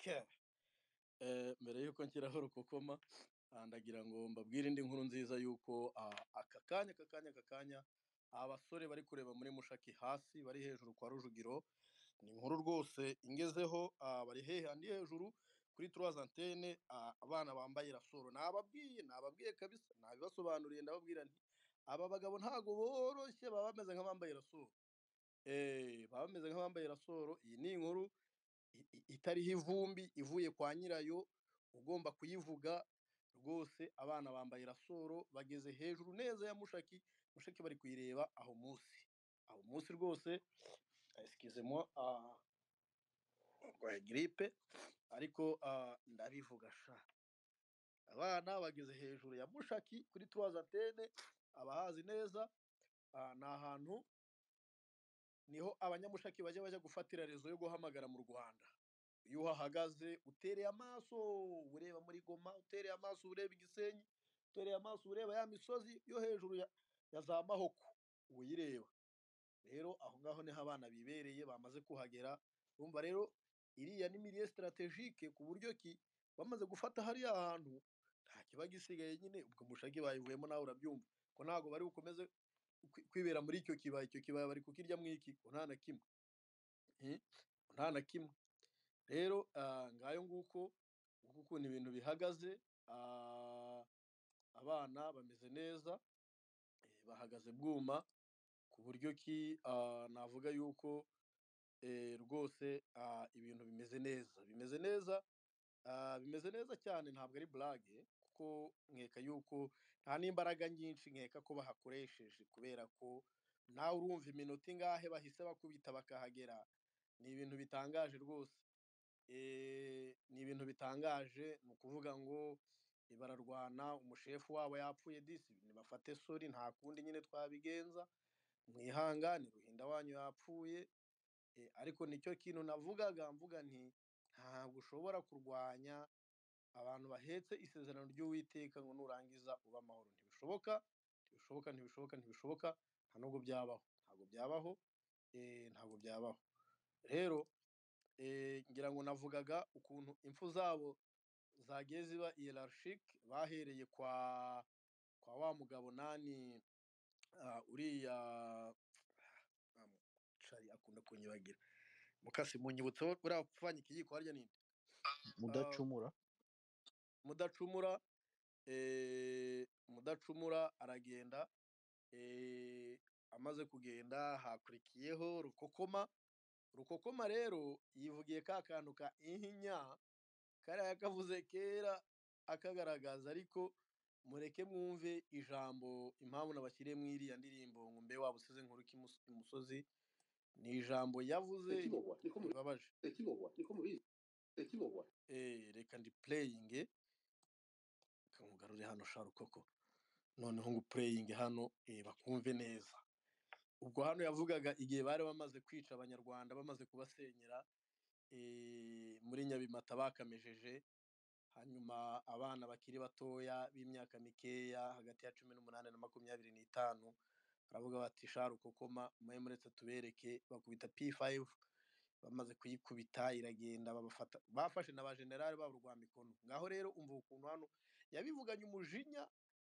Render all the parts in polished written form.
Okay. Mbere yuko nshyiraho rukokoma, ndagira ngo mbabwire indi nkuru nziza yuko aka kanya abasore bari kureba muri mushaki hasi bari hejuru kwa Rujugiro, ni inkuru rwose ingezeho. Bari hehe handi hejuru kuri trois antenne, abana bambaye rasoro. Nababwiye kabisa, nabibasobanuriye ndababwira nti aba bagabo ntago boroshye, baba bameze nk'abambaye rasoro. Baba bameze nk'abambaye rasoro. Iyi ni inkuru itariho ivumbi, ivuye kwa nyirayo, ugomba kuyivuga rwose. Abana bambaye rasoro bageze hejuru neza ya mushaki. Mushaki bari kuyireba aho munsi rwose. Excuse moi, ndwaye grippe ariko ndabivuga sha. Abana bageze hejuru ya mushaki kuri trois antenne. Abahazi neza, ni ahantu niho abanyamushaki bajya gufatira rezo yo guhamagara mu Rwanda. Iyo uhahagaze utereye amaso ureba muri Goma, utereye amaso ureba i Gisenyi, utereye amaso ureba ya misozi yo hejuru ya za Mahoko uyireba. Rero aho ngaho niho abana bibereye bamaze kuhagera. Urumva rero iriya ni milieu strategique, ku buryo ki bamaze gufata hariya hantu nta kiba gisigaye nyine. Ubwo mushaki bayivuyemo nawe urabyumva ko ntago bari bukomeze kwibera muri icyo kibaya. Icyo kibaya bari kukirya mwiki ko nta na kimwe, nta na kimwe. Rero ngayo nguko ukuntu ibintu bihagaze. Abana bameze neza, bahagaze bwuma, ku buryo ki navuga yuko rwose ibintu bimeze neza, bimeze neza cyane. Ntabwo ari blague, kuko nkeka yuko nta n'imbaraga nyinshi nkeka ko bahakoresheje, kubera ko nawe urumva iminota ingahe bahise bakubita bakahagera. Ni ibintu bitangaje rwose. Ni ibintu bitangaje. Ni ukuvuga ngo bararwana, umushefu wabo yapfuye disi, nibafate sori, nta kundi nyine twabigenza, mwihangane Ruhinda wanyu yapfuye. Ariko nicyo kintu navugaga, mvuga nti ntabwo ushobora kurwanya abantu bahetse isezerano ry'Uwiteka ngo nurangiza ube amahoro. Ntibishoboka, ntibishoboka, ntibishoboka, ntibishoboka. Nta nubwo byabaho, ntabwo byabaho, ntabwo byabaho. Rero ngira ngo navugaga ukuntu impfu zabo zagiye ziba hierarchique. Bahereye kwa wa mugabo nani, uriya cari akunda kunyibagira, mukasi munyibutseho uriya wapfanye ikiyiko harya ninde? Mudacumura. Mudacumura. Mudacumura aragenda. Amaze kugenda hakurikiyeho Rukokoma. Rukokoma rero yivugiye ka kantu ka ihinya, kariya yakavuze kera akagaragaza. ariko mureke mwumve ijambo impamvu nabashyiriye mu iriya ndirimbo ngo mbe waba usize nkuru imusozi. Ni ijambo yavuze ribabaje. Reka ndi playing, kamugarure hano sha Rukoko, noneho ngo playing hano bakumve neza. Ubwo hano yavugaga igihe bari bamaze kwica abanyarwanda, bamaze kubasenyera muri Nyabimata bakamejeje. Hanyuma abana bakiri batoya b'imyaka mikeya hagati ya 18 na 25 baravuga bati sha Rukokoma mwe muretse tubereke. Bakubita P5, bamaze kuyikubita iragenda, bafashe na ba generali babo Rwamikono. Ngaho rero umva ukuntu hano yabivuganye umujinya,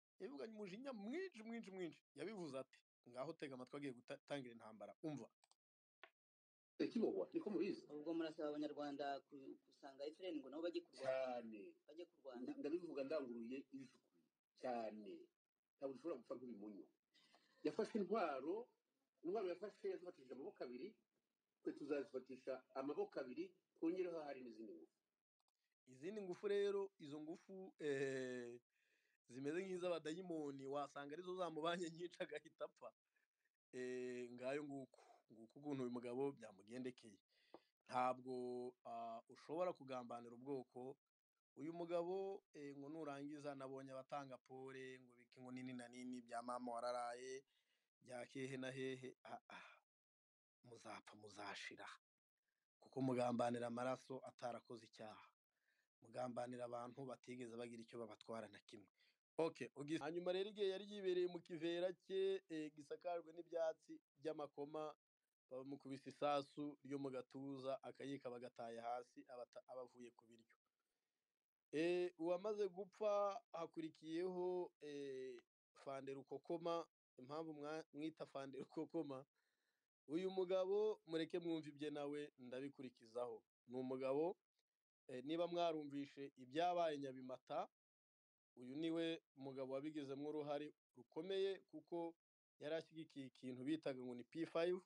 mwinshi. Yabivuze ati, ngaho tega amatwi agiye gutangira intambara, umva. Ikibogwa niko mubizi. Ubwo murasaba abanyarwanda kusanga Efreni ngo nabo bajye kurwana. Ndabivuga ndanguruye ibisukuri cyane. Ntabwo ushobora gupfa nk'ibimunyo. Yafashe intwaro yafashe yazifatishije amaboko abiri, twe tuzazifatisha amaboko abiri, twongereho hari n'izindi ngufu. Izindi ngufu rero, izo ngufu zimeze nk'iz'abadayimoni, wasanga arizo zamubanye nyinshi agahita apfa. Ngayo nguko ukuntu uyu mugabo byamugendekeye. Ntabwo ushobora kugambanira ubwoko. Uyu mugabo ngo nurangiza, nabonye abatanga pole ngo biki ngo nini na nini bya mama wararaye bya hehe na hehe. Muzapfa muzashira, kuko mugambanira amaraso atarakoze icyaha, mugambanira abantu batigeze bagira icyo babatwara na kimwe. Okay, hanyuma rero igihe yari yibereye mu kivera cye gisakajwe n'ibyatsi by'amakoma, bamukubise isasu ryo mu gatuza, akayiko bagataye hasi, aba avuye ku biryo. Uwamaze gupfa hakurikiyeho Fande Rukokoma. Impamvu mwita Fande Rukokoma, uyu mugabo mureke mwumva ibye nawe ndabikurikizaho. Ni umugabo niba mwarumvishe ibyabaye Nyabimata, uyu niwe mugabo wabigizemo uruhare rukomeye, kuko yari ashyigikiye ikintu bitaga ngo ni P5.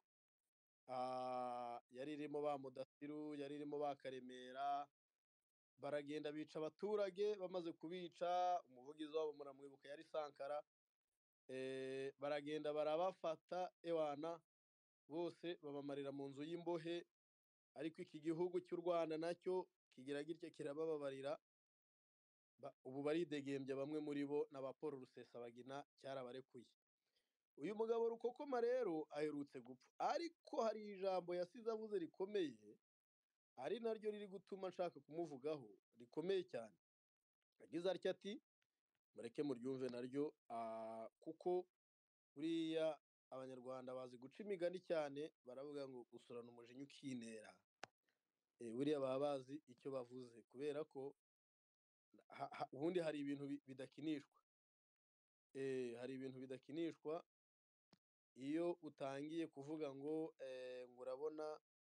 Yari irimo ba Mudasiru, yari irimo ba Karemera, baragenda bica abaturage. Bamaze kubica, umuvugizi wabo muramwibuka yari Sankara. Baragenda barabafata ewana, bose babamarira mu nzu y'imbohe. Ariko iki gihugu cy'u Rwanda nacyo kigira gitya kirabababarira. Ubu baridegembya, bamwe muri bo na ba Paul Rusesabagina cyarabarekuye. Uyu mugabo Rukokoma rero aherutse gupfa, ariko hari ijambo yasize avuze rikomeye, ari naryo riri gutuma nshaka kumuvugaho, rikomeye cyane. Yagize atya ati, mureke muryumve naryo, kuko buriya abanyarwanda bazi guca imigani cyane, baravuga ngo usurana umujinya ukinera. Buriya baba bazi icyo bavuze, kubera ko ubundi hari ibintu bidakinishwa. Hari ibintu bidakinishwa. Iyo utangiye kuvuga ngo urabona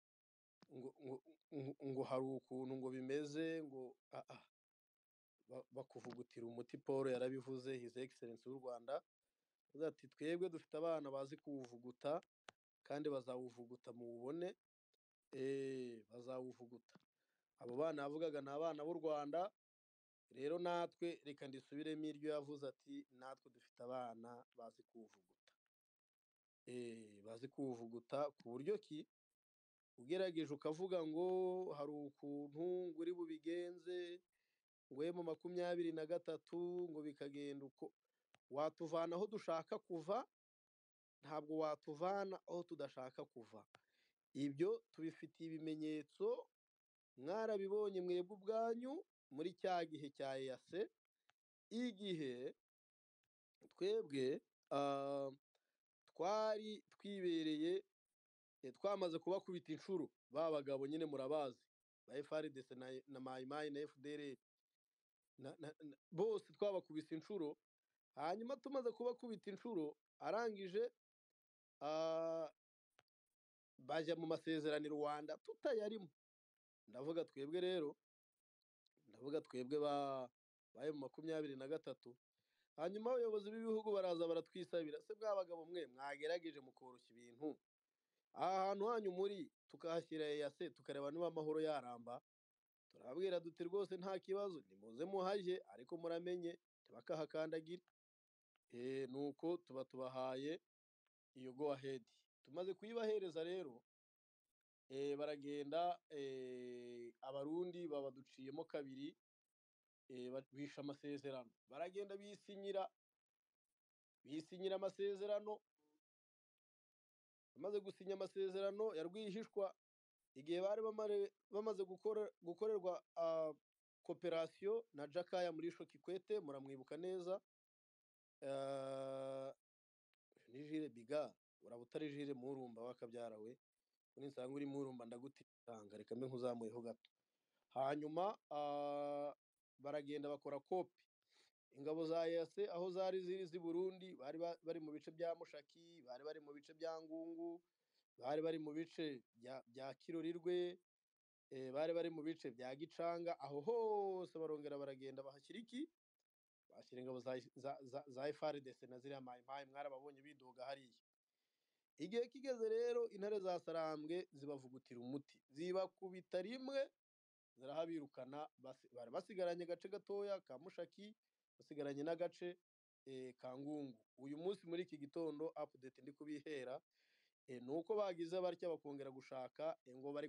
ngo hari ukuntu ngo bimeze, ngo bakuvugutira umuti. Paul yarabivuze, His Excellence w'u Rwanda avuga ati twebwe dufite abana bazi kuwuvuguta, kandi bazawuvuguta muwubone. Bazawuvuguta. Abo bana yavugaga ni abana b'u Rwanda. Rero natwe reka ndisubiremo iryo yavuze, ati natwe dufite abana bazi kuwuvuguta. Bazi kuwuvuguta ku buryo ki ugerageje ukavuga ngo hari ukuntu ngo uri bubigenze, ngo M23 ngo bikagenda uko, watuvana aho dushaka kuva, ntabwo watuvana aho tudashaka kuva. Ibyo tubifitiye ibimenyetso, mwarabibonye mwebwe ubwanyu muri cya gihe cya EAC, igihe twebwe twari twibereye, twamaze kubakubita inshuro. Ba bagabo nyine murabazi, ba FARDC na Mayimayi na FDLR, bose twabakubise inshuro. Hanyuma tumaze kubakubita inshuro, arangije bajya mu masezerano Rwanda tutayarimo. Ndavuga twebwe rero, ndavuga twebwe ba M23. Hanyuma abayobozi b'ibihugu baraza baratwisabira, se bwa bagabo mwe mwagerageje mukoroshya ibintu, aha hantu hanyu muri tukahashyira EAC tukareba niba amahoro yaramba. Turababwira duti rwose nta kibazo, nimuze muhaje, ariko muramenye ntibakahakandagira. Nuko tuba tubahaye iyo go ahead. Tumaze kuyibahereza rero, baragenda, abarundi babaduciyemo kabiri, bisha amasezerano. Baragenda bisinyira amasezerano. Bamaze gusinya amasezerano ya rwihishwa, igihe bari bamaze gukorerwa cooperation na Jakaya Mrisho Kikwete, muramwibuka neza. Ni Jire Biga, urabutari Jire Murumba wakabyara we, kuri nsanga uri Murumba ndagutanga, reka mbe nkuzamuyeho gato. Hanyuma baragenda bakora kopi. Ingabo za EAC aho zari ziri Burundi, bari mu bice bya Mushaki, bari mu bice bya Ngungu, bari mu bice bya Kirorirwe, bari mu bice bya Gicanga. Aho hose barongera baragenda bahashyira iki, bashyira ingabo za FARDC na ziriya Mayimayi mwarababonye bidoga hariya. Igihe kigeze rero, intare za Sarambwe zibavugutira umuti, zibakubita rimwe, zirahabirukana. Bari basigaranye agace gatoya ka Mushaki, basigaranye n'agace ka Ngungu. Uyu munsi muri iki gitondo update ndi kubihera, nuko bagize batya bakongera gushaka ngo bari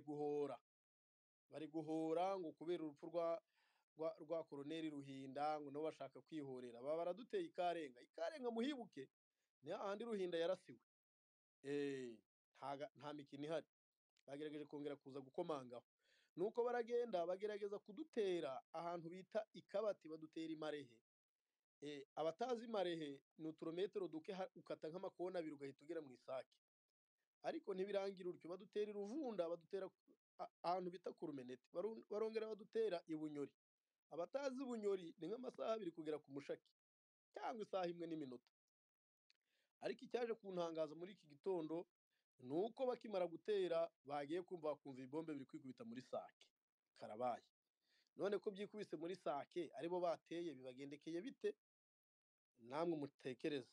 guhora ngo kubera urupfu rwa Koloneli Ruhinda, ngo nabo bashaka kwihorera. Baba baraduteye Ikarenga muhibuke, ni hahandi Ruhinda yarasiwe. Nta mikino ihari. Bagerageje kongera kuza gukomangaho, nuko baragenda bagerageza kudutera ahantu bita Ikabati, badutera Imarehe. Abatazi Marehe ni uturometero duke, ukata nk'amakona abiri ugahita ugera mu Isake. ariko ntibirangira utyo, badutera i Ruvunda, badutera ahantu bita ku Rumeneti, barongera badutera i Bunyori. Abatazi Bunyori ni nk'amasaha 2 kugera ku Mushaki cyangwa isaha 1 n'iminota. Ariko icyaje kuntangaza muri iki gitondo ni uko bakimara gutera bagiye kumva bakumva ibombe biri kwikubita muri Sake karabaye. None ko byikubise muri Sake aribo bateye bibagendekeye bite? Namwe mutekereze.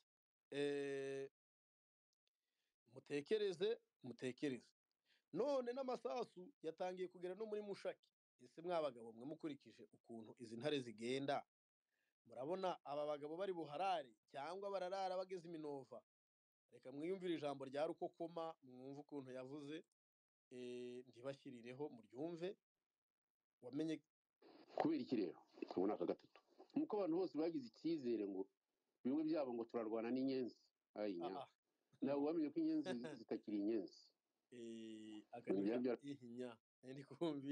Mutekereze. None n'amasasu yatangiye kugera no muri Mushaki. Ese mwabagabo mwe mukurikije ukuntu izi ntare zigenda, murabona aba bagabo bari buharare cyangwa bararara bageze Iminova? Reka mwiyumvire ijambo rya Rukokoma, mwumve ukuntu yavuze, ntibashyirireho muryumve. Wamenye kubera iki rero tubona aka gatatu nuko abantu bose bagize icyizere ngo bimwe byabo ngo turarwana n'inyenzi ayinya nawe wamenye ko inyenzi zitakiri inyenzi akanika ihinya ndi kumvi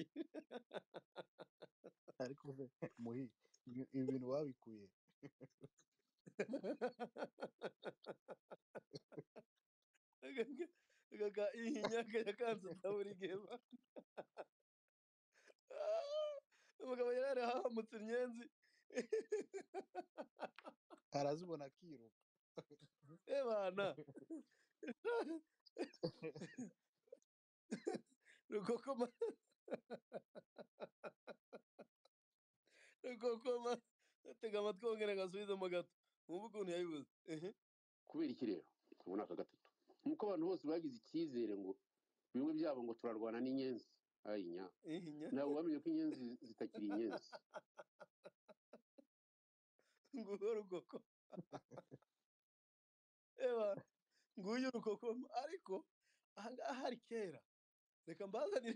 ariko muhi ibintu babikuye gaga ihinya yakanze taburi gema umugabo yari ahamutse inyenzi arazibona akiruka bana Rukokoma tega amatwi wongere ngasubizemo gato mwumve ukuntu yabivuze. kubera iki rero tubona aka gatatu nuko abantu bose bagize icyizere ngo bimwe byabo ngo turarwana n'inyenzi ayinya nawe wamenye ko inyenzi zitakiri inyenzi nguyu Rukokoma nguyu Rukokoma. Ariko ahangaha hari kera, reka mbazanire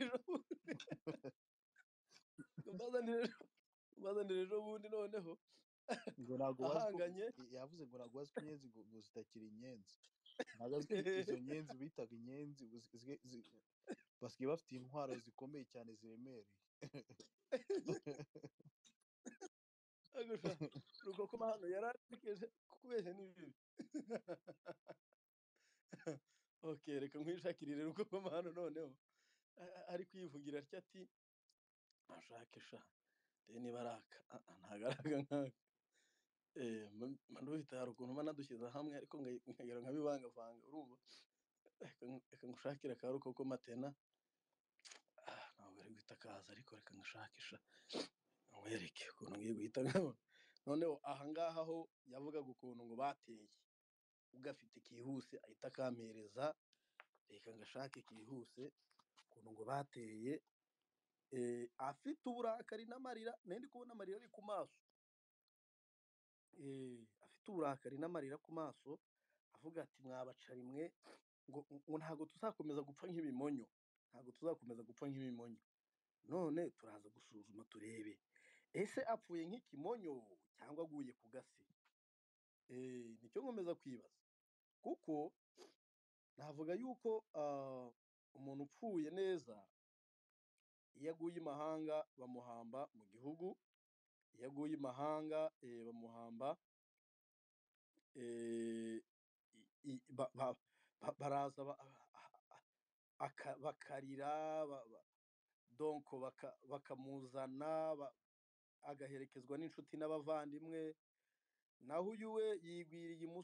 ejo bundi noneho ahanganye yavuze ngo ntabwo wazi ko inyenzi ngo zitakiri inyenzi, ntabwo azi ko izo nyenzi bitaga inyenzi basigaye bafite intwaro zikomeye cyane ziremereye. Rukokoma hano yaratekereje kubeshya n'ibibi. Okay, reka nkwishakirire Rukokoma hano noneho ari kwivugira atya ati ashake sha deni baraka ntagaraga nkaka manduhita hari ukuntu manadushyize hamwe ariko nkagera nkabivangavanga urumva. Reka ngushakire ka Rukokoma tena ntabwo ari guhita kaza ariko reka ngushakisha nkwereke ukuntu ngiye guhita nkabona. Noneho ahangaha ho yavugaga ukuntu ngo bateye ugafite kihuse ahita akampereza, reka ngashake kihuse ukuntu ngo bateye afite uburakari n'amarira, ndi kubona amarira ari ku maso, afite uburakari n'amarira ku maso avuga ati mwabacari mwe ngo ntabwo tuzakomeza gupfa nk'ibimonyo, none turaza gusuzuma turebe ese apfuye nk'ikimonyo cyangwa aguye ku gasi. Nicyo nkomeza kwibaza, kuko navuga yuko umuntu upfuye neza iyo aguye imahanga bamuhamba mu gihugu, iyo aguye imahanga bamuhamba baraza bakarira donc bakamuzana agaherekezwa n'inshuti n'abavandimwe, naho uyu we yigwiriye